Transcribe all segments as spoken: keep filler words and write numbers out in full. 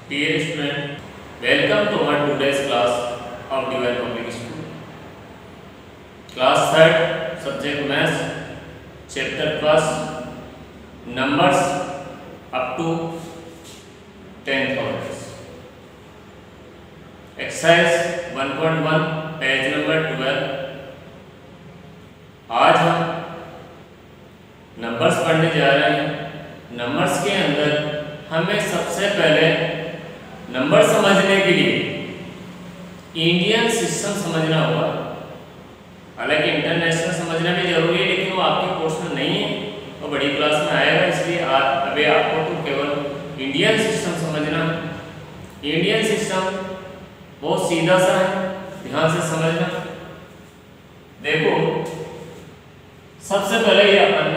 Dear student, welcome to our today's class of Divine Public School. Class third, subject Maths, chapter first, numbers up to tenth orders. Exercise one point one, page number twelve. आज हम numbers पढ़ने जा रहे हैं। Numbers के अंदर हमें सबसे पहले नंबर समझने के लिए इंडियन सिस्टम समझना होगा। हालांकि इंटरनेशनल समझना भी जरूरी है, लेकिन वो आपके कोर्स में नहीं है, वो बड़ी क्लास में आएगा। इसलिए आप अभी आपको तो केवल इंडियन सिस्टम समझना है। इंडियन सिस्टम बहुत सीधा सा है, ध्यान से समझना। देखो, सबसे पहले ये अपन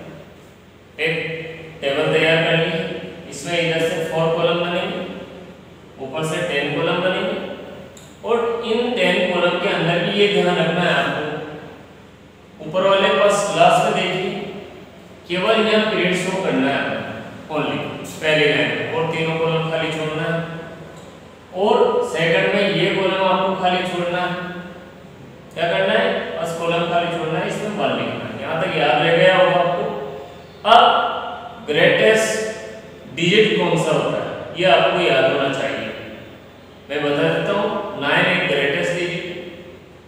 ने एक टेबल तैयार कर ली। इसमें इधर से फोर कॉलम बनेंगे, ऊपर से टेन कॉलम बनेंगे, और इन टेन कॉलम के अंदर भी ये ध्यान रखना है आपको। ऊपर वाले फर्स्ट क्लास में देखिए, केवल यहाँ पीरियड शो करना है ओनली पहले लाइन, और तीनों कॉलम खाली छोड़ना है। और सेकंड में ये कॉलम आपको खाली छोड़ना है। क्या करना है? फर्स्ट कॉलम खाली छोड़ना है, इसमें वन लिखना है। यहाँ तक याद रह गया होगा आपको। अब ग्रेटेस्ट डिजिट कौन सा होता है, ये आपको याद होना चाहिए। मैं बता देता हूँ। नाइन एक ग्रेटेस्ट डिजिट,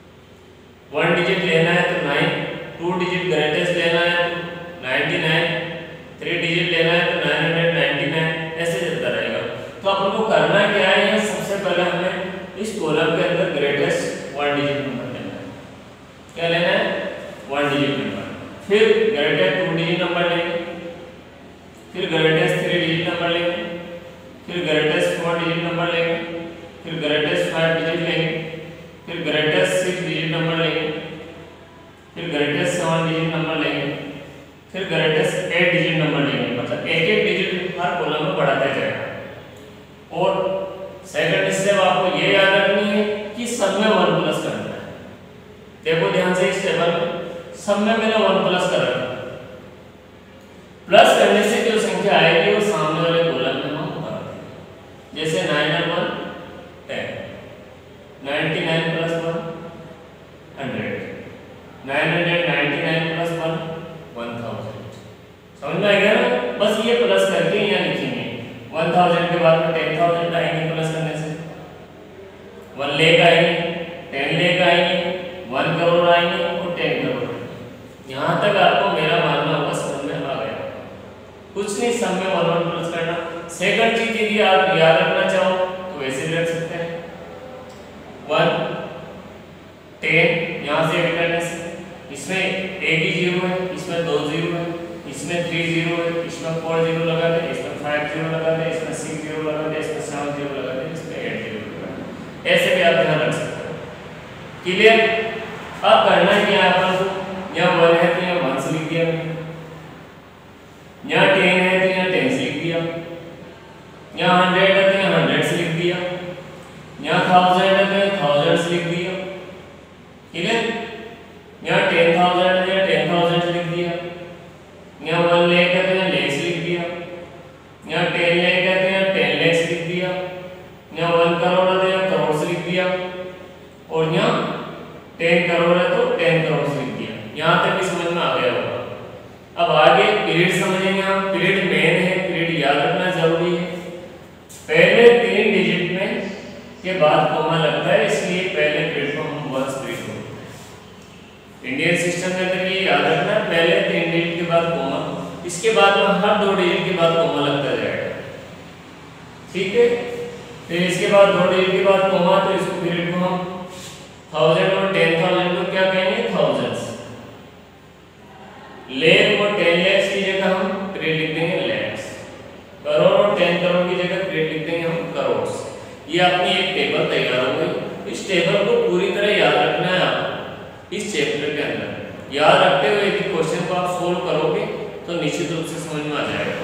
वन डिजिट लेना है तो नाइन, टू डिजिट ग्रेटेस्ट लेना है तो नाइन्टी नाइन, थ्री डिजिट लेना है तो नाइन हंड्रेड नाइन्टी नाइन, ऐसे चलता रहेगा। तो अपन को करना क्या है? सबसे पहले हमें इस कॉलम के अंदर ग्रेटेस्ट वन डिजिट नंबर लेना है। क्या लेना है? One digit number. फिर ग्रेटेस्ट टू डिजिट नंबर लेंगे, फिर ग्रेटेस्ट थ्री डिजिट नंबर लेंगे, फिर ग्रेटेस्ट फोर डिजिट नंबर लेंगे, फिर ग्रेटेस्ट फाइव डिजिट लेंगे, फिर ग्रेटेस्ट सिक्स डिजिट नंबर लेंगे, फिर ग्रेटेस्ट सेवन डिजिट नंबर लेंगे, फिर ग्रेटेस्ट एट डिजिट नंबर लेंगे। मतलब एक एक डिजिट हर कॉलम में बढ़ाता जाएगा। और सेकंड स्टेप आपको ये याद रखनी है कि सब में वन प्लस करना है। देखो ध्यान से, इस टेबल में सब में मैंने वन प्लस कर रखा। प्लस करने से जो संख्या आएगी वो सामने वाले कॉलम में हम भर देंगे। जैसे नाइन और one ten, ninety nine plus one hundred, nine hundred ninety nine plus one one thousand. समझ में आ गया ना? बस ये प्लस करके यहाँ लिखेंगे। वन थाउजेंड के बाद में टेन थाउजेंड आएंगे प्लस करने से, वन लेख आएंगे, टेन लेख आएंगे, वन करोड़ आएंगे और टेन करोड़। यहाँ तक आपको मेरा मानना होगा, समझ में आ गया। कुछ नहीं, सब में वन वन प्लस करना। सेकंड चीज यदि आप याद रखना चाहो तो वैसे भी रख सकते हैं। वन टेन यहाँ से ऐड करने से इसमें एक ही जीरो है, इसमें दो जीरो है, इसमें थ्री जीरो है, इसमें फोर जीरो लगा दे, इसमें फाइव जीरो लगा दे, इसमें सिक्स जीरो लगा दे, इसमें सेवन जीरो लगा दे, इसमें एट जीरो लगा दे। ऐसे भी आप ध्यान रख सकते हैं। क्लियर? अब करना है क्या अपन को? यहाँ वन है तो यहाँ वन से लिख दिया, यहाँ टेन है तो यहाँ टेन से लिख दिया, यहाँ हंड्रेड है तो यहाँ हंड्रेड से लिख दिया, यहाँ थाउजेंड है तो यहाँ थाउजेंड से लिख दिया। क्लियर? यहाँ टेन थाउजेंड है तो यहाँ टेन थाउजेंड से लिख दिया, यहाँ वन लेख है तो यहाँ लेख से लिख दिया, यहाँ टेन लेख है तो यहाँ टेन लेख से लिख दिया, यहाँ वन करोड़ है तो यहाँ करोड़ से लिख दिया, और यहाँ टेन करोड़ है तो टेन करोड़ से लिख दिया। यहाँ तक भी समझ में आ गया होगा। अब आगे पीरियड समझेंगे हम। पीरियड मेन है, पीरियड याद रखना जरूरी है। पहले तीन डिजिट में के बाद कोमा लगता है, इसलिए पहले पीरियड को हम वंस पीरियड बोलते हैं। इंडियन सिस्टम के अंदर ये याद रखना, पहले तीन डिजिट के बाद कोमा, इसके बाद में हर दो डिजिट के बाद कोमा लगता जाएगा। ठीक है? फिर इसके बाद दो डिजिट के बाद कोमा, तो इसको पीरियड को हम थाउजेंड और टेन थाउजेंड को क्या कहेंगे? थाउजेंड्स। लेख और टेन लैक्स की जगह हम पीरियड लिख देंगे लैक्स। करोड़ और टेन करोड़ की जगह पीरियड लिख देंगे हम करोड़। ये अपनी एक टेबल तैयार हो गई। इस टेबल को पूरी तरह याद रखना है आपको इस चैप्टर के अंदर। याद रखते हुए यदि क्वेश्चन को आप सोल्व करोगे तो निश्चित रूप से समझ में आ जाएगा।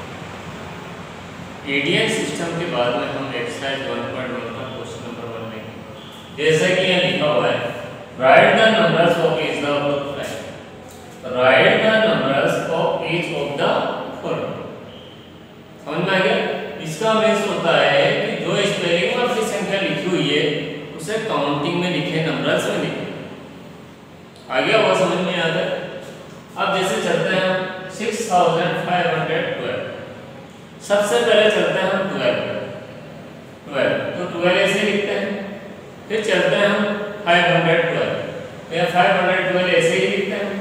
इंडियन सिस्टम के बाद में हम एक्सरसाइज वन पॉइंट वन का क्वेश्चन नंबर वन लेंगे। जैसा कि यहाँ लिखा हुआ है, write the numbers of each the following. Write the numbers of each of the following. समझ में आ गया? इसका मीन्स होता है अब जैसे चलते हैं हम six thousand five hundred twelve, सबसे पहले चलते हैं हम ट्वेल्व ट्वेल्व तो ट्वेल्व ऐसे लिखते हैं, फिर चलते हैं हम फाइव हंड्रेड ट्वेल्व, तो यहाँ फाइव हंड्रेड ट्वेल्व ऐसे ही लिखते हैं।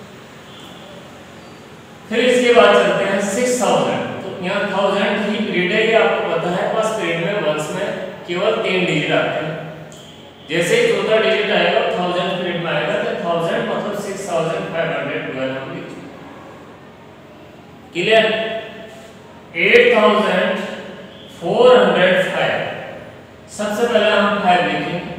फिर इसके बाद चलते हैं सिक्स थाउजेंड, तो यहाँ थाउजेंड ही पीरियड है, ये आपको पता है, बस पीरियड में वंस में केवल तीन डिजिट आते हैं। जैसे ही चौथा डिजिट आएगा थाउजेंड पीरियड में आएगा, तो थाउजेंड मतलब six thousand five hundred twelve हम लिख clear. Eight thousand four hundred five, सबसे पहले हम फाइव लिखेंगे।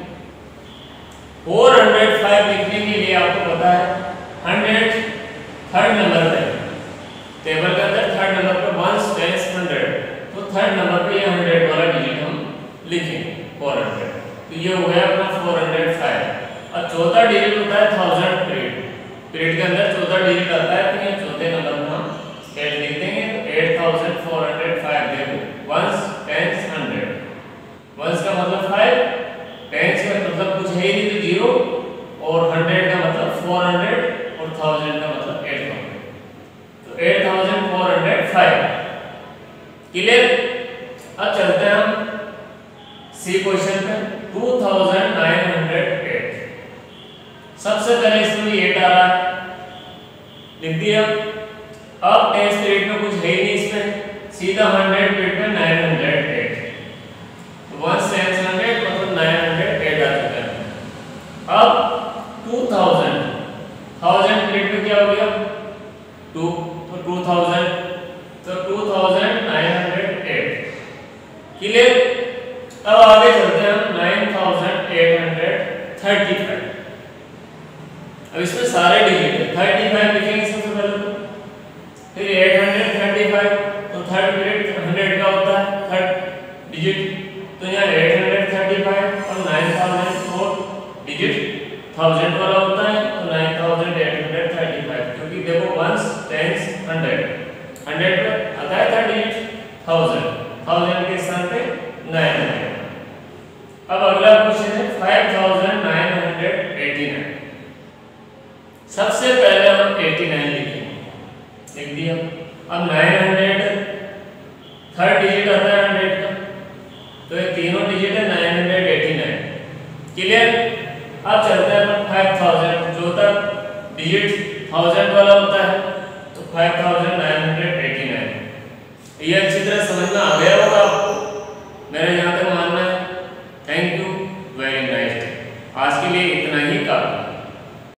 फोर हंड्रेड फाइव लिखने के लिए आपको पता है हंड्रेड थर्ड नंबर पे, टेबल के अंदर थर्ड नंबर पे वंस टेंस हंड्रेड, तो थर्ड नंबर पे ये हंड्रेड वाला डिजिट हम लिखेंगे फोर हंड्रेड, तो ये हो गया अपना फोर हंड्रेड फाइव। और चौथा डिजिट होता है थाउजेंड पीरियड, पीरियड के अंदर चौथा डिजिट आता है, तो ये चौथे नंबर पे हम एट लिख देंगे। तो eight thousand four hundred five देखो वंस टेंस हंड्रेड, वंस का मतलब फाइव, टेंस का मतलब कुछ है ही नहीं तो जीरो, और हंड्रेड का मतलब फोर हंड्रेड, और थाउजेंड का मतलब एट हंड्रेड, तो eight thousand four hundred five clear. अब चलते हैं हम सी क्वेश्चन पे, two thousand nine hundred eight, सबसे पहले इसमें एट आ रहा है, लिख दिया। अब टेंस पीरियड में कुछ है ही नहीं इसमें, सीधा हंड्रेड पीरियड में नाइन हंड्रेड एट, तो वंस टेंस हंड्रेड मतलब नाइन हंड्रेड एट आ चुका है। अब टू थाउजेंड, थाउजेंड पीरियड में क्या हो गया टू, तो टू थाउजेंड, तो two thousand nine hundred eight clear. अब आगे चलते हैं हम nine thousand eight hundred thirty five, अब इसमें सारे डिजिट है, थर्टी फाइव लिखेंगे सबसे पहले, तो फिर एट हंड्रेड थर्टी फाइव, तो थर्ड पीरियड हंड्रेड का होता है थर्ड डिजिट, तो यहाँ एट हंड्रेड थर्टी फाइव और nine thousand four digit thousand वाला होता है, तो nine thousand eight hundred thirty five, क्योंकि देखो वंस टेंस हंड्रेड, हंड्रेड पर आता है थर्ड डिजिट थाउजेंड, थाउजेंड के स्थान पे नाइन हंड्रेड। अब अगला क्वेश्चन है five thousand nine hundred eighty nine, सबसे पहले हम एटी नाइन लिखेंगे, लिख दिया। अब नाइन हंड्रेड थर्ड डिजिट आता है हंड्रेड का, तो ये तीनों डिजिट है nine hundred eighty nine clear. अब चलते हैं अपन फाइव थाउजेंड, जो तक डिजिट थाउजेंड वाला होता है, तो five thousand nine hundred eighty nine. ये अच्छी तरह समझ में आ गया होगा आपको, मेरा यहाँ तक मानना है। Thank you, very nice. आज के लिए इतना ही काफी।